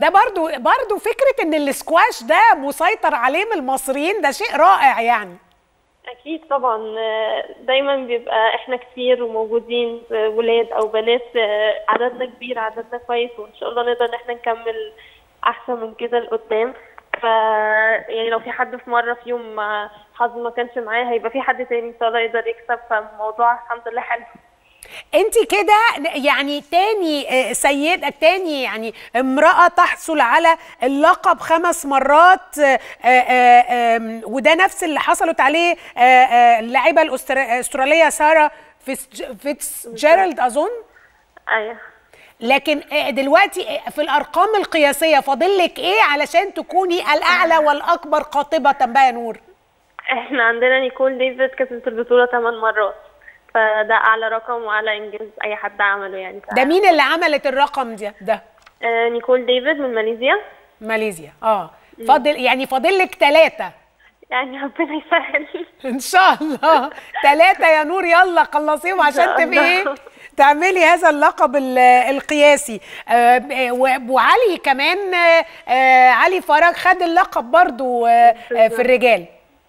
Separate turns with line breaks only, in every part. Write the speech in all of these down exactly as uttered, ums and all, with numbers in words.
ده برضو برضو فكره ان الاسكواش ده مسيطر عليه من المصريين، ده شيء رائع يعني.
اكيد طبعا، دايما بيبقى احنا كتير وموجودين، ولاد او بنات، عددنا كبير، عددنا كويس، وان شاء الله نقدر ان احنا نكمل احسن من كده لقدام. ف يعني لو في حد في مره في يوم حظ ما كانش معاه، هيبقى في حد تاني ان شاء الله يقدر يكسب، فالموضوع الحمد لله حلو.
انت كده يعني تاني سيدة، تاني يعني امرأة تحصل على اللقب خمس مرات، وده نفس اللي حصلت عليه اللاعبة الأسترالية سارة فيتزجيرالد أظن.
ايوه.
لكن دلوقتي في الأرقام القياسية فاضل لك إيه علشان تكوني الأعلى والأكبر قاطبة بقى يا نور؟
احنا عندنا نيكول ديفيد كسبت البطولة ثمان مرات، فده اعلى رقم واعلى انجاز اي حد عمله يعني.
ده مين اللي عملت الرقم ده ده
آه نيكول ديفيد من ماليزيا.
ماليزيا. اه فاضل يعني فاضل لك ثلاثة
يعني ربنا يسهل
ان شاء الله. ثلاثة يا نور، يلا خلصيهم عشان تبقي ايه تعملي هذا اللقب القياسي. آه وعلي كمان، آه علي فرج خد اللقب برضو آه في الرجال.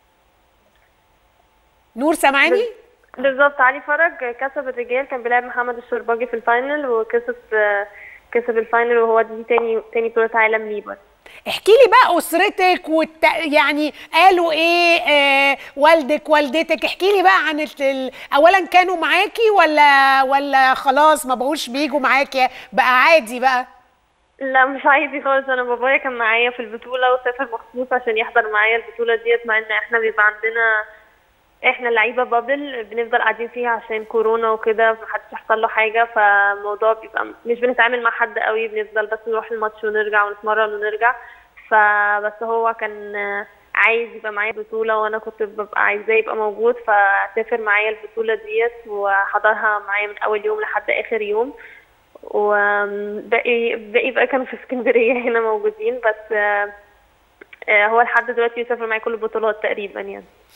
نور سامعاني؟
بالظبط، علي فرج كسب الرجال، كان بيلعب محمد الشرباجي في الفاينل، وكسب كسب الفاينل، وهو دي تاني تاني بطولة عالم ليه برضه.
احكي لي بقى اسرتك والت... يعني قالوا ايه، آه والدك والدتك، احكي لي بقى عن ال... اولا كانوا معاكي ولا ولا خلاص ما بقوش بيجوا معاكي بقى عادي بقى؟
لا مش عادي خالص، انا بابايا كان معايا في البطولة وسافر مخصوص عشان يحضر معايا البطولة ديت، مع ان احنا بيبقى عندنا احنا اللعيبه بابل بنفضل قاعدين فيها عشان كورونا وكده، محدش يحصل له حاجه، فالموضوع بيبقى مش بنتعامل مع حد قوي، بنفضل بس نروح الماتش ونرجع ونتمرن ونرجع. فبس هو كان عايز يبقى معايا البطوله، وانا كنت ببقى عايزاه يبقى موجود، فسافر معايا البطوله ديت وحضرها معايا من اول يوم لحد اخر يوم، وباقي باقي بقى كانوا في اسكندريه هنا موجودين، بس هو لحد دلوقتي بيسافر معايا كل البطولات تقريبا يعني.